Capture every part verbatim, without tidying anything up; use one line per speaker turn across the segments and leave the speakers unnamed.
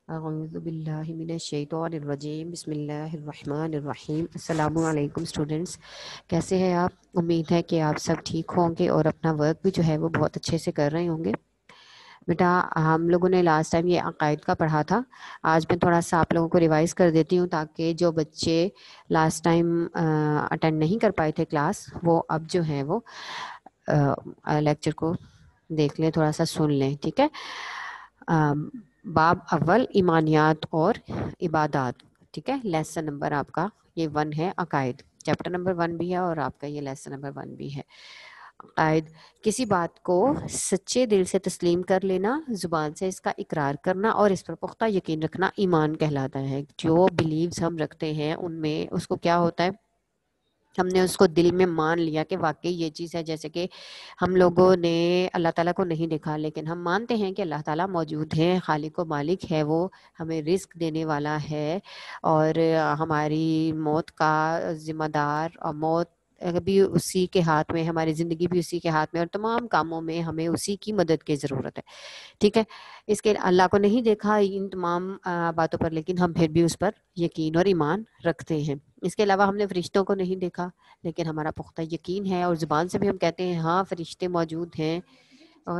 اعوذ باللہ من الشیطان الرجیم بسم اللہ الرحمن الرحیم۔ السلام علیکم اسٹوڈنٹس، کیسے ہیں آپ؟ امید ہے کہ آپ سب ٹھیک ہوں گے اور اپنا ورک بھی جو ہے وہ بہت اچھے سے کر رہے ہوں گے۔ بیٹا ہم لوگوں نے لاسٹ ٹائم یہ عقائد کا پڑھا تھا، آج میں تھوڑا سا آپ لوگوں کو ریوائز کر دیتی ہوں تاکہ جو بچے لاسٹ ٹائم اٹینڈ نہیں کر پائے تھے کلاس، وہ اب جو ہیں وہ لیکچر کو دیکھ لیں، تھوڑا سا سن لیں، ٹھیک ہے۔ باب اول ایمانیات اور عبادات، ٹھیک ہے۔ لیسن نمبر آپ کا یہ ون ہے، عقائد چیپٹر نمبر ون بھی ہے اور آپ کا یہ لیسن نمبر ون بھی ہے۔ عقائد، کسی بات کو سچے دل سے تسلیم کر لینا، زبان سے اس کا اقرار کرنا اور اس پر پختہ یقین رکھنا ایمان کہلاتا ہے۔ جو بلیوز ہم رکھتے ہیں ان میں اس کو کیا ہوتا ہے، ہم نے اس کو دل میں مان لیا کہ واقعی یہ چیز ہے۔ جیسے کہ ہم لوگوں نے اللہ تعالیٰ کو نہیں دیکھا لیکن ہم مانتے ہیں کہ اللہ تعالیٰ موجود ہے، خالق و مالک ہے، وہ ہمیں رزق دینے والا ہے اور ہماری موت کا ذمہ دار، اور موت بھی اسی کے ہاتھ میں، ہماری زندگی بھی اسی کے ہاتھ میں، اور تمام کاموں میں ہمیں اسی کی مدد کی ضرورت ہے، ٹھیک ہے۔ اس کے اللہ کو نہیں دیکھا ان تمام باتوں پر، لیکن ہم پھر بھی اس پر یقین اور ایمان رکھتے ہیں۔ اس کے علاوہ ہم نے فرشتوں کو نہیں دیکھا لیکن ہمارا پختہ یقین ہے، اور زبان سے بھی ہم کہتے ہیں ہاں فرشتے موجود ہیں، اور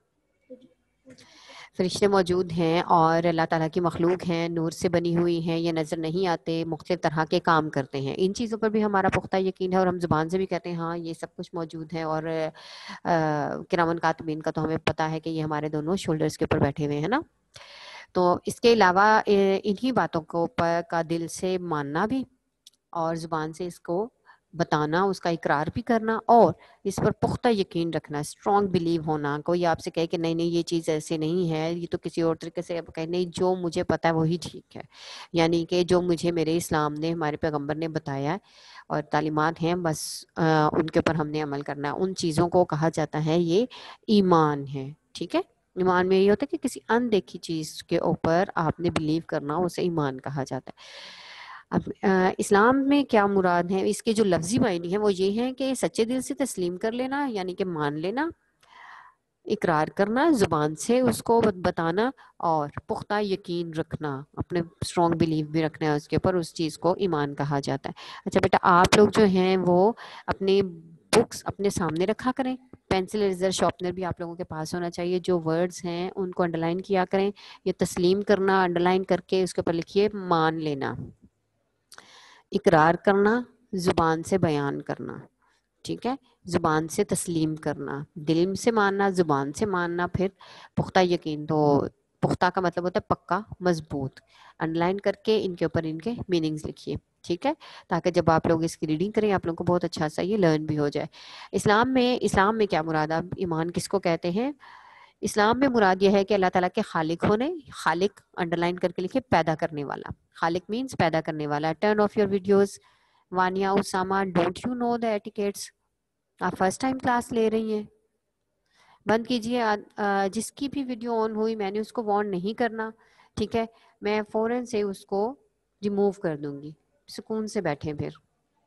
فرشتے موجود ہیں اور اللہ تعالیٰ کی مخلوق ہیں، نور سے بنی ہوئی ہیں، یہ نظر نہیں آتے، مختلف طرح کے کام کرتے ہیں، ان چیزوں پر بھی ہمارا پختہ یقین ہے، اور ہم زبان سے بھی کہتے ہیں ہاں یہ سب کچھ موجود ہے۔ اور کرامن کاتبین کا تو ہمیں پتہ ہے کہ یہ ہمارے دونوں شولڈرز کے اوپر بیٹھے ہوئے ہیں نا۔ تو اس کے علاوہ انہی باتوں کو پر کا دل سے ماننا بھی اور زبان سے اس کو بتانا، اس کا اقرار بھی کرنا اور اس پر پختہ یقین رکھنا، اسٹرانگ بلیو ہونا۔ کوئی آپ سے کہے کہ نہیں نہیں یہ چیز ایسے نہیں ہے، یہ تو کسی اور طریقے سے کہے، نہیں جو مجھے پتا ہے وہی ٹھیک ہے، یعنی کہ جو مجھے میرے اسلام نے، ہمارے پیغمبر نے بتایا ہے اور تعلیمات ہیں، بس ان کے اوپر ہم نے عمل کرنا ہے۔ ان چیزوں کو کہا جاتا ہے یہ ایمان ہے، ٹھیک ہے۔ ایمان میں یہ ہوتا ہے کہ کسی اندیکھی چیز کے اوپر آپ نے بلیو کرنا، اسے ایمان کہا جاتا ہے۔ اب اسلام میں کیا مراد ہے، اس کے جو لفظی معنی ہیں وہ یہ ہیں کہ سچے دل سے تسلیم کر لینا، یعنی کہ مان لینا، اقرار کرنا، زبان سے اس کو بتانا اور پختہ یقین رکھنا، اپنے اسٹرانگ بلیف بھی رکھنا ہے اس کے اوپر، اس چیز کو ایمان کہا جاتا ہے۔ اچھا بیٹا آپ لوگ جو ہیں وہ اپنے بکس اپنے سامنے رکھا کریں، پینسل اریزر شارپنر بھی آپ لوگوں کے پاس ہونا چاہیے، جو ورڈز ہیں ان کو انڈرلائن کیا کریں۔ یہ تسلیم کرنا انڈرلائن کر کے اس کے اوپر لکھیے مان لینا، اقرار کرنا، زبان سے بیان کرنا، ٹھیک ہے۔ زبان سے تسلیم کرنا، دل سے ماننا، زبان سے ماننا، پھر پختہ یقین۔ تو پختہ کا مطلب ہوتا ہے پکا، مضبوط۔ انڈرلائن کر کے ان کے اوپر ان کے میننگز لکھیے، ٹھیک ہے، تاکہ جب آپ لوگ اس کی ریڈنگ کریں آپ لوگوں کو بہت اچھا سا یہ لرن بھی ہو جائے۔ اسلام میں اسلام میں کیا مراد ہے، ایمان کس کو کہتے ہیں؟ اسلام میں مراد یہ ہے کہ اللہ تعالیٰ کے خالق ہونے، خالق انڈرلائن کر کے لکھے پیدا کرنے والا، خالق مینز پیدا کرنے والا۔ Turn off your videos Vania Usama, don't you know the etiquettes? آپ فرسٹ ٹائم کلاس لے رہی ہیں، بند کیجئے۔ جس کی بھی ویڈیو آن ہوئی میں نے اس کو وارن نہیں کرنا، ٹھیک ہے، میں فوراً سے اس کو ریموو کر دوں گی، سکون سے بیٹھیں۔ پھر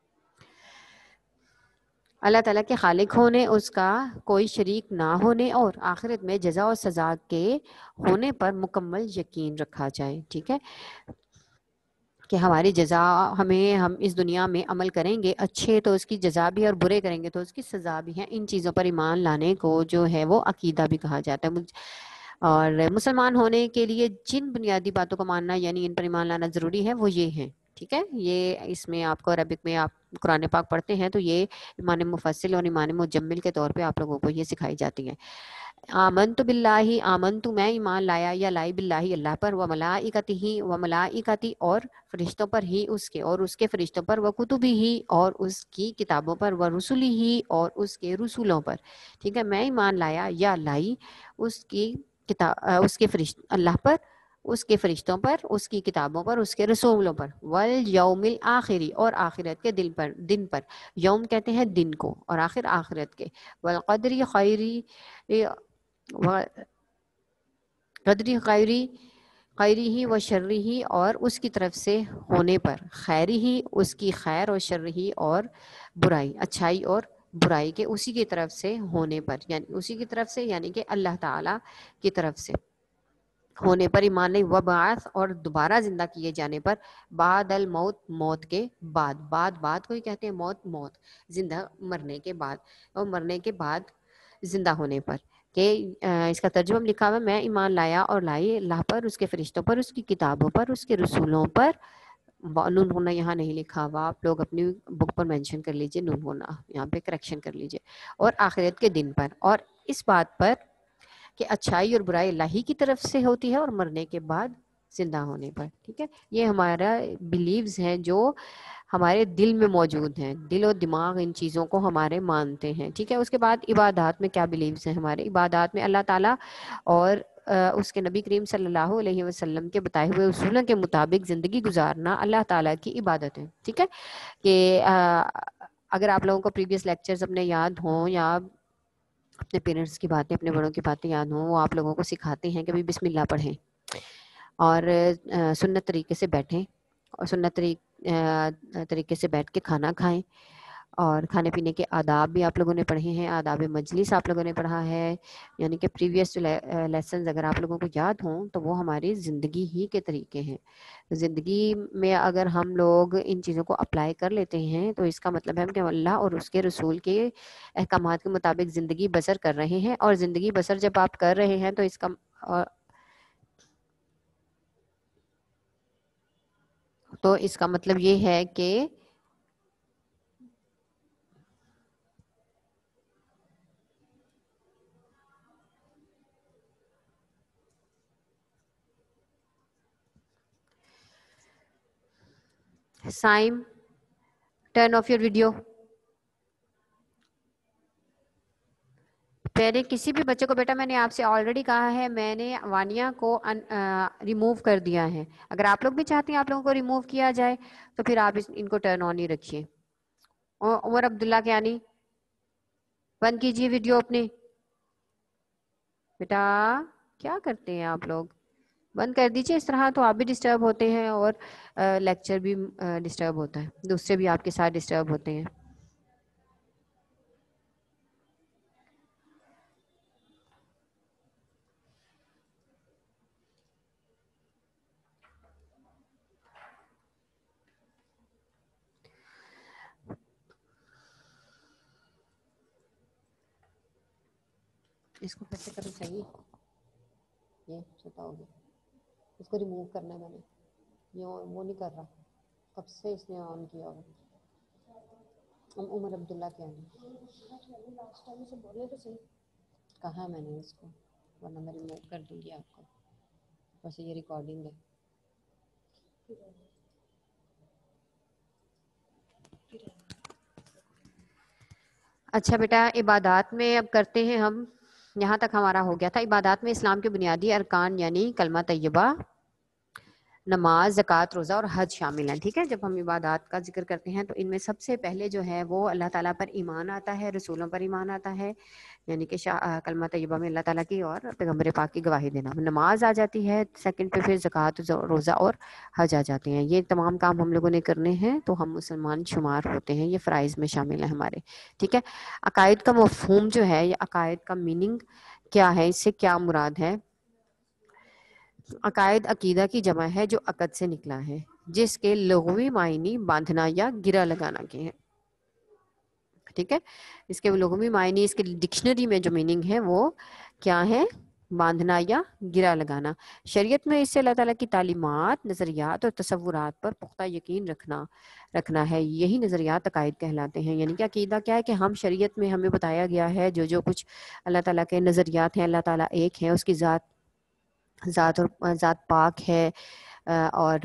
اللہ تعالیٰ کے خالق ہونے، اس کا کوئی شریک نہ ہونے اور آخرت میں جزا و سزا کے ہونے پر مکمل یقین رکھا جائے، ٹھیک ہے، کہ ہماری جزا، ہمیں ہم اس دنیا میں عمل کریں گے اچھے تو اس کی جزا بھی، اور برے کریں گے تو اس کی سزا بھی ہے۔ ان چیزوں پر ایمان لانے کو جو ہے وہ عقیدہ بھی کہا جاتا ہے۔ اور مسلمان ہونے کے لیے جن بنیادی باتوں کو ماننا یعنی ان پر ایمان لانا ضروری ہے وہ یہ ہیں، ٹھیک ہے۔ یہ اس میں آپ کو عربک میں آپ قرآن پاک پڑھتے ہیں تو یہ ایمان مفصل اور ایمان مجمل کے طور پہ آپ لوگوں کو یہ سکھائی جاتی ہیں۔ آمنت باللہ، آمنت میں ایمان لایا یا لائی باللہ اللہ پر، و ملائکتہ و ملائکتی اور فرشتوں پر ہی اس کے، اور اس کے فرشتوں پر، و کتبی ہی اور اس کی کتابوں پر، و رسولی ہی اور اس کے رسولوں پر، ٹھیک ہے۔ میں ایمان لایا یا لائی اس کی کتاب، اس کے فرشت اللہ پر، اس کے فرشتوں پر، اس کی کتابوں پر، اس کے رسولوں پر، والیوم الآخری اور آخرت کے دن پر، دن پر، یوم کہتے ہیں دن کو اور آخر آخرت کے، والقدر خیری قدری خیری خیری ہی و شرری ہی اور اس کی طرف سے ہونے پر، خیری ہی اس کی خیر، اور شر ہی اور برائی، اچھائی اور برائی کے اسی کی طرف سے ہونے پر، یعنی اسی کی طرف سے یعنی کہ اللہ تعالی کی طرف سے۔ ہونے پر ایمان نہیں، وبعث اور دوبارہ زندہ کیے جانے پر، بعد الموت موت کے بعد، بعد بعد کوئی کہتے ہیں موت موت زندہ مرنے کے بعد، اور مرنے کے بعد زندہ ہونے پر، کہ اس کا ترجمہ لکھا ہوا میں ایمان لایا اور لائی اللہ پر، اس کے فرشتوں پر، اس کی کتابوں پر، اس کے رسولوں پر. نون ہونا یہاں نہیں لکھا ہوا، آپ لوگ اپنی بک پر مینشن کر لیجئے نون ہونا، یہاں پہ کریکشن کر لیجئے. اور آخرت کے دن پر، اور اس بات پر کہ اچھائی اور برائی اللہ ہی کی طرف سے ہوتی ہے، اور مرنے کے بعد زندہ ہونے پر. ٹھیک ہے، یہ ہمارا بلیوز ہیں جو ہمارے دل میں موجود ہیں، دل و دماغ ان چیزوں کو ہمارے مانتے ہیں. ٹھیک ہے، اس کے بعد عبادات میں کیا بلیوز ہیں ہمارے؟ عبادات میں اللہ تعالیٰ اور اس کے نبی کریم صلی اللہ علیہ وسلم کے بتائے ہوئے اصولوں کے مطابق زندگی گزارنا اللہ تعالیٰ کی عبادت ہے. ٹھیک ہے، کہ اگر آپ لوگوں کو پریویس لیکچرز اپنے یاد ہوں یا اپنے پیرنٹس کی باتیں، اپنے بڑوں کی باتیں یاد ہوں، وہ آپ لوگوں کو سکھاتے ہیں کہ بھائی بسم اللہ پڑھیں اور سنت طریقے سے بیٹھیں، اور سنت طریق طریقے سے بیٹھ کے کھانا کھائیں، اور کھانے پینے کے آداب بھی آپ لوگوں نے پڑھے ہیں، آداب مجلس آپ لوگوں نے پڑھا ہے. یعنی کہ پریویس لیسنز اگر آپ لوگوں کو یاد ہوں تو وہ ہماری زندگی ہی کے طریقے ہیں. زندگی میں اگر ہم لوگ ان چیزوں کو اپلائی کر لیتے ہیں تو اس کا مطلب ہے کہ اللہ اور اس کے رسول کے احکامات کے مطابق زندگی بسر کر رہے ہیں. اور زندگی بسر جب آپ کر رہے ہیں تو اس کا تو اس کا مطلب یہ ہے کہ Saim turn off your video. پہلے کسی بھی بچے کو، بیٹا میں نے آپ سے آلریڈی کہا ہے، میں نے وانیہ کو ریموو کر دیا ہے. اگر آپ لوگ بھی چاہتے ہیں آپ لوگوں کو ریموو کیا جائے تو پھر آپ ان کو ٹرن آن ہی رکھیے. عمر عبداللہ کیانی بند کیجیے ویڈیو اپنے. بیٹا کیا کرتے ہیں آپ لوگ؟ بند کر دیجیے. اس طرح تو آپ بھی ڈسٹرب ہوتے ہیں اور لیکچر بھی ڈسٹرب ہوتا ہے، دوسرے بھی آپ کے ساتھ ڈسٹرب ہوتے ہیں. اس کو کیسے کرنا چاہیے؟ یہ چھوٹا ہو گیا، اس کو ریموو کرنا ہے میں نے. یہ وہ نہیں کر رہا، کب سے اس نے آن کیا ہوا. عمر عبداللہ کیا ہے؟ کہا میں نے اس کو، ورنہ میں ریموو کر دوں گی آپ کو. ویسے یہ ریکارڈنگ ہے. اچھا بیٹا، عبادات میں اب کرتے ہیں ہم. یہاں تک ہمارا ہو گیا تھا. عبادات میں اسلام کے بنیادی ارکان یعنی کلمہ طیبہ، نماز، زکوٰۃ، روزہ اور حج شامل ہیں. ٹھیک ہے، جب ہم عبادات کا ذکر کرتے ہیں تو ان میں سب سے پہلے جو ہے وہ اللہ تعالیٰ پر ایمان آتا ہے، رسولوں پر ایمان آتا ہے، یعنی کہ کلمہ طیبہ میں اللہ تعالیٰ کی اور پیغمبر پاک کی گواہی دینا. نماز آ جاتی ہے سیکنڈ پہ، پھر زکوٰۃ، روزہ اور حج آ جاتے ہیں. یہ تمام کام ہم لوگوں نے کرنے ہیں تو ہم مسلمان شمار ہوتے ہیں، یہ فرائض میں شامل ہیں ہمارے. ٹھیک ہے، عقائد کا مفہوم جو ہے، یہ عقائد کا میننگ کیا ہے، اس سے کیا مراد ہے؟ عقائد عقیدہ کی جمع ہے جو عقد سے نکلا ہے، جس کے لغوی معنی باندھنا یا گرہ لگانا کے ہیں. ٹھیک ہے، اس کے لغوی معنی، اس کے ڈکشنری میں جو میننگ ہے وہ کیا ہے؟ باندھنا یا گرہ لگانا. شریعت میں اس سے اللہ تعالیٰ کی تعلیمات، نظریات اور تصورات پر پختہ یقین رکھنا رکھنا ہے. یہی نظریات عقائد کہلاتے ہیں. یعنی کہ عقیدہ کیا ہے کہ ہم شریعت میں ہمیں بتایا گیا ہے جو جو کچھ اللہ تعالیٰ کے نظریات ہیں، اللہ تعالیٰ ایک ہے، اس کی ذات ذات اور ذات پاک ہے، اور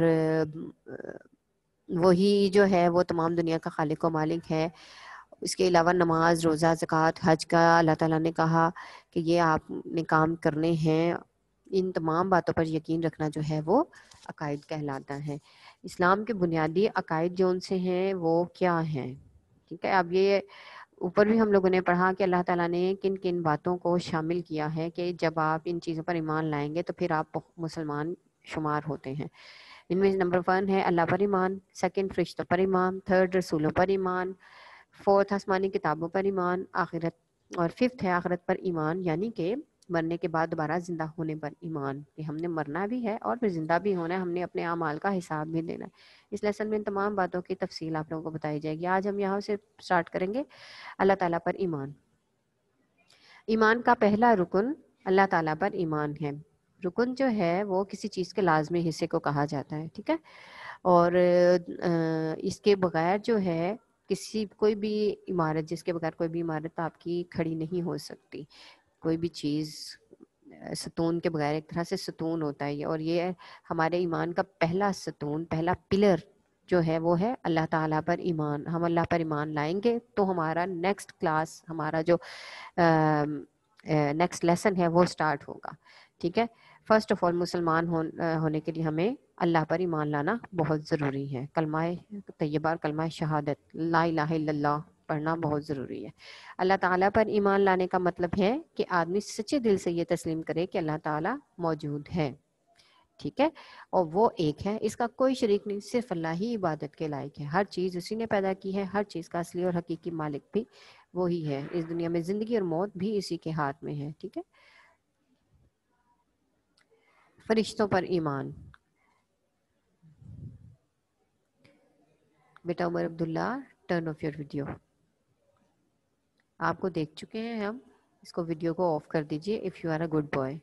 وہی جو ہے وہ تمام دنیا کا خالق و مالک ہے. اس کے علاوہ نماز، روزہ، زکوٰۃ، حج کا اللہ تعالیٰ نے کہا کہ یہ آپ نے کام کرنے ہیں. ان تمام باتوں پر یقین رکھنا جو ہے وہ عقائد کہلاتا ہے. اسلام کے بنیادی عقائد جو ان سے ہیں وہ کیا ہیں؟ ٹھیک ہے، اب یہ اوپر بھی ہم لوگوں نے پڑھا کہ اللہ تعالیٰ نے کن کن باتوں کو شامل کیا ہے کہ جب آپ ان چیزوں پر ایمان لائیں گے تو پھر آپ مسلمان شمار ہوتے ہیں. ان میں نمبر ون ہے اللہ پر ایمان، سیکنڈ فرشتوں پر ایمان، تھرڈ رسولوں پر ایمان، فورتھ آسمانی کتابوں پر ایمان، آخرت، اور ففتھ ہے آخرت پر ایمان، یعنی کہ مرنے کے بعد دوبارہ زندہ ہونے پر ایمان، کہ ہم نے مرنا بھی ہے اور پھر زندہ بھی ہونا ہے، ہم نے اپنے اعمال کا حساب بھی دینا ہے۔ اس لیسن میں ان تمام باتوں کی تفصیل آپ لوگوں کو بتائی جائے گی۔ آج ہم یہاں سے سٹارٹ کریں گے اللہ تعالیٰ پر ایمان۔ ایمان کا پہلا رکن اللہ تعالیٰ پر ایمان ہے۔ رکن جو ہے وہ کسی چیز کے لازمی حصے کو کہا جاتا ہے، ٹھیک ہے، اور اس کے بغیر جو ہے کسی کوئی بھی عمارت، جس کے بغیر کوئی بھی عمارت آپ کی کھڑی نہیں ہو سکتی۔ کوئی بھی چیز ستون کے بغیر، ایک طرح سے ستون ہوتا ہے، اور یہ ہمارے ایمان کا پہلا ستون، پہلا پلر جو ہے وہ ہے اللہ تعالیٰ پر ایمان۔ ہم اللہ پر ایمان لائیں گے تو ہمارا نیکسٹ کلاس، ہمارا جو نیکسٹ لیسن ہے وہ سٹارٹ ہوگا، ٹھیک ہے۔ فرسٹ آف آل مسلمان ہونے کے لیے ہمیں اللہ پر ایمان لانا بہت ضروری ہے۔ کلمہ طیبہ، کلمہ شہادت لا الہ الا اللہ پڑھنا بہت ضروری ہے۔ اللہ تعالیٰ پر ایمان لانے کا مطلب ہے کہ آدمی سچے دل سے یہ تسلیم کرے کہ اللہ تعالیٰ موجود ہے، ٹھیک ہے، اور وہ ایک ہے، اس کا کوئی شریک نہیں، صرف اللہ ہی عبادت کے لائق ہے۔ ہر چیز اسی نے پیدا کی ہے، ہر چیز کا اصلی اور حقیقی مالک بھی وہی ہے۔ اس دنیا میں زندگی اور موت بھی اسی کے ہاتھ میں ہے، ٹھیک ہے۔ فرشتوں پر ایمان۔ بیٹا Umar Abdullah, turn off your video. آپ کو دیکھ چکے ہیں ہم، اس کو ویڈیو کو آف کر دیجئے if you are a good boy.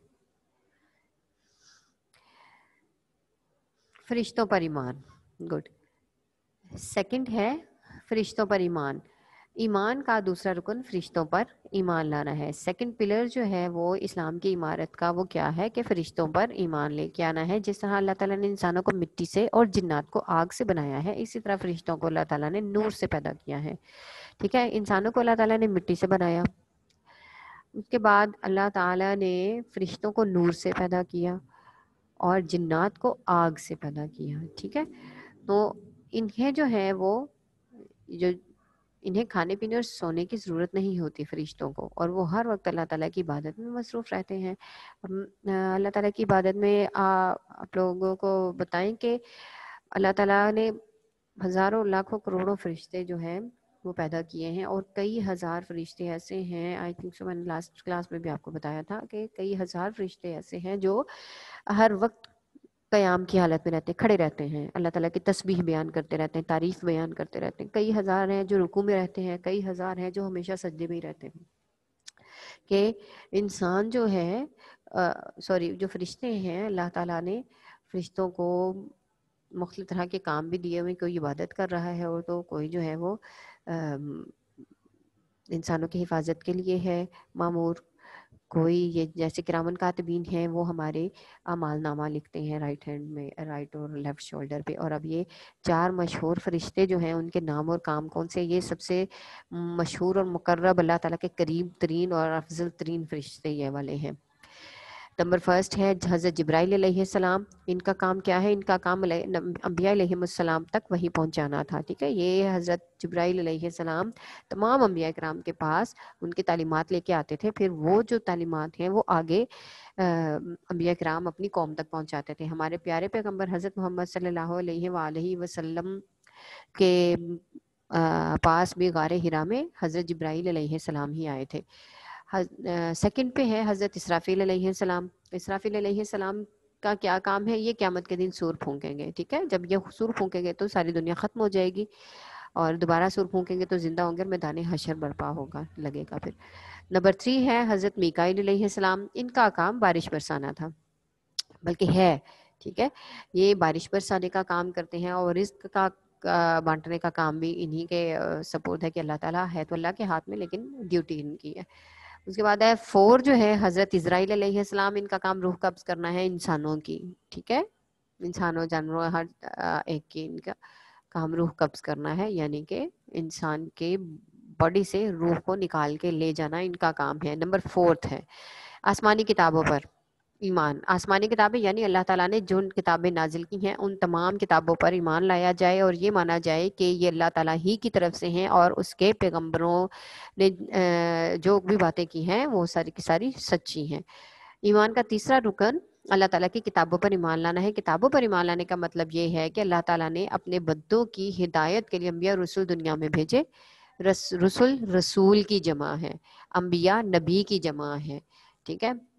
فرشتوں پر ایمان، گڈ۔ سیکنڈ ہے فرشتوں پر ایمان۔ ایمان کا دوسرا رکن فرشتوں پر ایمان لانا ہے۔ سیکنڈ پلر جو ہے وہ اسلام کی عمارت کا وہ کیا ہے کہ فرشتوں پر ایمان لے کے آنا ہے۔ جس طرح اللہ تعالیٰ نے انسانوں کو مٹی سے اور جنات کو آگ سے بنایا ہے، اسی طرح فرشتوں کو اللہ تعالیٰ نے نور سے پیدا کیا ہے، ٹھیک ہے۔ انسانوں کو اللہ تعالیٰ نے مٹی سے بنایا، اس کے بعد اللہ تعالیٰ نے فرشتوں کو نور سے پیدا کیا اور جنات کو آگ سے پیدا کیا، ٹھیک ہے۔ تو انہیں جو ہے وہ جو انہیں کھانے پینے اور سونے کی ضرورت نہیں ہوتی فرشتوں کو، اور وہ ہر وقت اللہ تعالیٰ کی عبادت میں مصروف رہتے ہیں۔ اللہ تعالیٰ کی عبادت میں آپ لوگوں کو بتائیں کہ اللہ تعالیٰ نے ہزاروں لاکھوں کروڑوں فرشتے جو ہیں وہ پیدا کیے ہیں، اور کئی ہزار فرشتے ایسے ہیں، آئی تھنک سو میں نے لاسٹ کلاس میں بھی آپ کو بتایا تھا کہ کئی ہزار فرشتے ایسے ہیں جو ہر وقت قیام کی حالت میں رہتے ہیں، کھڑے رہتے ہیں، اللہ تعالیٰ کی تسبیح بیان کرتے رہتے ہیں، تعریف بیان کرتے رہتے ہیں۔ کئی ہزار ہیں جو رکوع میں رہتے ہیں، کئی ہزار ہیں جو ہمیشہ سجدے میں ہی رہتے ہیں۔ کہ انسان جو ہے سوری جو فرشتے ہیں، اللہ تعالیٰ نے فرشتوں کو مختلف طرح کے کام بھی دیے ہوئے، کوئی عبادت کر رہا ہے اور تو کوئی جو ہے وہ انسانوں کی حفاظت کے لیے ہے مامور، کوئی یہ جیسے کرامن کاتبین ہیں وہ ہمارے اعمال نامہ لکھتے ہیں رائٹ ہینڈ میں، رائٹ اور لیفٹ شولڈر پہ۔ اور اب یہ چار مشہور فرشتے جو ہیں ان کے نام اور کام کون سے، یہ سب سے مشہور اور مقرب اللہ تعالیٰ کے قریب ترین اور افضل ترین فرشتے یہ والے ہیں۔ نمبر فرسٹ ہے حضرت جبرائیل علیہ السلام۔ ان کا کام کیا ہے؟ ان کا کام انبیاء علیہ السلام تک وہی پہنچانا تھا، ٹھیک ہے۔ یہ حضرت جبرائیل علیہ السلام تمام انبیاء کرام کے پاس ان کی تعلیمات لے کے آتے تھے، پھر وہ جو تعلیمات ہیں وہ آگے انبیاء کرام اپنی قوم تک پہنچاتے تھے۔ ہمارے پیارے پیغمبر حضرت محمد صلی اللہ علیہ وآلہ وسلم کے پاس بھی غار حرا میں حضرت جبرائیل علیہ السلام ہی آئے تھے۔ سیکنڈ پہ ہے حضرت اسرافیل علیہ السلام۔ اسرافیل علیہ السلام کا کیا کام ہے؟ یہ قیامت کے دن سور پھونکیں گے، ٹھیک ہے۔ جب یہ سور پھونکیں گے تو ساری دنیا ختم ہو جائے گی، اور دوبارہ سور پھونکیں گے تو زندہ ہوں گے، میدان حشر برپا ہوگا لگے گا پھر۔ نمبر تھری ہے حضرت میکائیل علیہ السلام۔ ان کا کام بارش برسانا تھا، بلکہ ہے، ٹھیک ہے، یہ بارش برسانے کا کام کرتے ہیں، اور رزق کا بانٹنے کا کام بھی انہی کے سپورٹ ہے کہ اللہ تعالیٰ ہے تو اللہ کے ہاتھ میں، لیکن ڈیوٹی ان کی ہے۔ اس کے بعد ہے فور جو ہے حضرت اسرائیل علیہ السلام۔ ان کا کام روح قبض کرنا ہے انسانوں کی، ٹھیک ہے، انسانوں جانوروں ہر ایک کی ان کا کام روح قبض کرنا ہے، یعنی کہ انسان کے باڈی سے روح کو نکال کے لے جانا ان کا کام ہے۔ نمبر فورتھ ہے آسمانی کتابوں پر ایمان۔ آسمانی کتابیں یعنی اللہ تعالیٰ نے جو کتابیں نازل کی ہیں ان تمام کتابوں پر ایمان لایا جائے، اور یہ مانا جائے کہ یہ اللہ تعالیٰ ہی کی طرف سے ہیں، اور اس کے پیغمبروں نے جو بھی باتیں کی ہیں وہ ساری کی ساری سچی ہیں۔ ایمان کا تیسرا رکن اللہ تعالیٰ کی کتابوں پر ایمان لانا ہے۔ کتابوں پر ایمان لانے کا مطلب یہ ہے کہ اللہ تعالیٰ نے اپنے بندوں کی ہدایت کے لیے انبیاء رسول دنیا میں بھیجے۔ رسول رسول کی جمع ہے، انبیاء نبی کی جمع ہے، ٹھیک ہے۔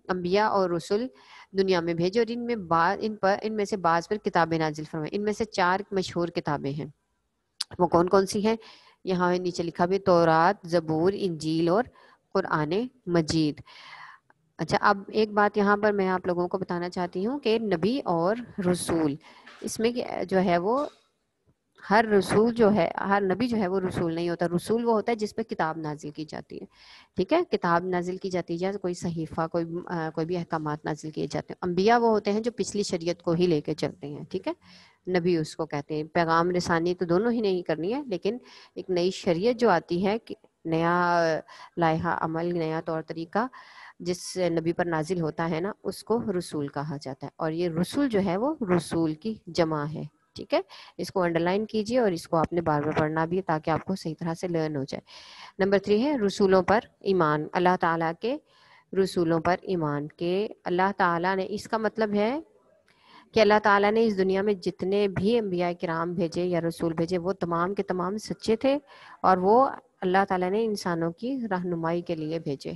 انبیاء اور رسول دنیا میں بھیجے اور ان میں بعض ان پر ان میں سے بعض پر کتابیں نازل فرمائیں. ان میں سے چار مشہور کتابیں ہیں. وہ کون کون سی ہیں؟ یہاں نیچے لکھا بھی تورات، زبور، انجیل اور قرآن مجید. اچھا اب ایک بات یہاں پر میں آپ لوگوں کو بتانا چاہتی ہوں کہ نبی اور رسول اس میں جو ہے وہ ہر رسول جو ہے ہر نبی جو ہے وہ رسول نہیں ہوتا. رسول وہ ہوتا ہے جس پہ کتاب نازل کی جاتی ہے. ٹھیک ہے، کتاب نازل کی جاتی ہے، کوئی صحیفہ کوئی کوئی بھی احکامات نازل کیے جاتے ہیں. انبیاء وہ ہوتے ہیں جو پچھلی شریعت کو ہی لے کے چلتے ہیں. ٹھیک ہے، نبی اس کو کہتے ہیں. پیغام رسانی تو دونوں ہی نہیں کرنی ہے، لیکن ایک نئی شریعت جو آتی ہے، نیا لائحہ عمل، نیا طور طریقہ جس نبی پر نازل ہوتا ہے نا، اس کو رسول کہا جاتا ہے. اور یہ رسول جو ہے وہ رسول کی جمع ہے. ٹھیک ہے، اس کو انڈر لائن کیجئے اور اس کو آپ نے بار بار پڑھنا بھی ہے تاکہ آپ کو صحیح طرح سے لرن ہو جائے. نمبر تھری ہے رسولوں پر ایمان. اللہ تعالیٰ کے رسولوں پر ایمان کہ اللہ تعالیٰ نے، اس کا مطلب ہے کہ اللہ تعالیٰ نے اس دنیا میں جتنے بھی انبیاء کرام بھیجے یا رسول بھیجے وہ تمام کے تمام سچے تھے اور وہ اللہ تعالیٰ نے انسانوں کی رہنمائی کے لیے بھیجے.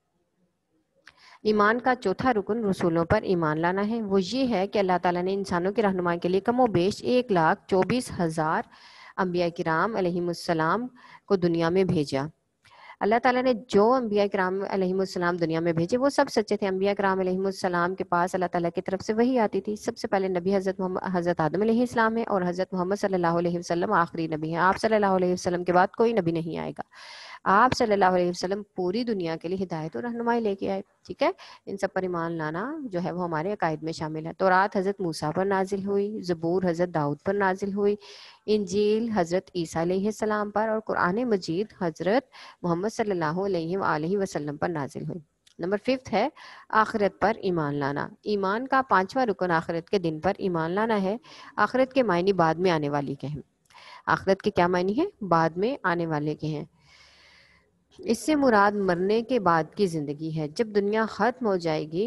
ایمان کا چوتھا رکن رسولوں پر ایمان لانا ہے. وہ یہ ہے کہ اللہ تعالیٰ نے انسانوں کی رہنمائی کے لیے کم و بیش ایک لاکھ چوبیس ہزار انبیاء کرام علیہم السلام کو دنیا میں بھیجا. اللہ تعالیٰ نے جو انبیاء کرام علیہم السلام دنیا میں بھیجے وہ سب سچے تھے. انبیاء کرام علیہم السلام کے پاس اللہ تعالیٰ کی طرف سے وحی آتی تھی. سب سے پہلے نبی حضرت محمد حضرت آدم علیہ السلام ہے اور حضرت محمد صلی اللہ علیہ وسلم آخری نبی ہیں. آپ صلی اللہ علیہ وسلم کے بعد کوئی نبی نہیں آئے گا. آپ صلی اللہ علیہ وسلم پوری دنیا کے لیے ہدایت اور رہنمائی لے کے آئے. ٹھیک ہے، ان سب پر ایمان لانا جو ہے وہ ہمارے عقائد میں شامل ہے. تورات حضرت موسیٰ پر نازل ہوئی، زبور حضرت داؤد پر نازل ہوئی، انجیل حضرت عیسیٰ علیہ السلام پر اور قرآن مجید حضرت محمد صلی اللہ علیہ وآلہ وسلم پر نازل ہوئی. نمبر ففتھ ہے آخرت پر ایمان لانا. ایمان کا پانچواں رکن آخرت کے دن پر ایمان لانا ہے. آخرت کے معنی بعد میں آنے والی کے ہیں. آخرت کے کیا معنی ہیں؟ بعد میں آنے والے کے ہیں. اس سے مراد مرنے کے بعد کی زندگی ہے. جب دنیا ختم ہو جائے گی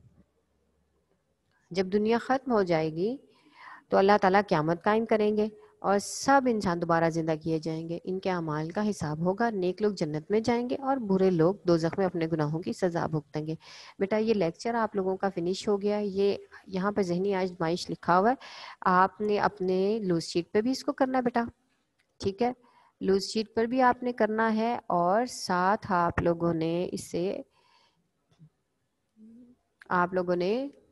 جب دنیا ختم ہو جائے گی تو اللہ تعالیٰ قیامت قائم کریں گے اور سب انسان دوبارہ زندہ کیے جائیں گے. ان کے اعمال کا حساب ہوگا. نیک لوگ جنت میں جائیں گے اور برے لوگ دوزخ میں اپنے گناہوں کی سزا بھگتیں گے. بیٹا یہ لیکچر آپ لوگوں کا فنش ہو گیا. یہ یہاں پہ ذہنی آزمائش لکھا ہوا ہے. آپ نے اپنے لوز شیٹ پہ بھی اس کو کرنا ہے بیٹا. ٹھیک ہے، لوز شیٹ پر بھی آپ نے کرنا ہے اور ساتھ آپ لوگوں نے اسے آپ لوگوں نے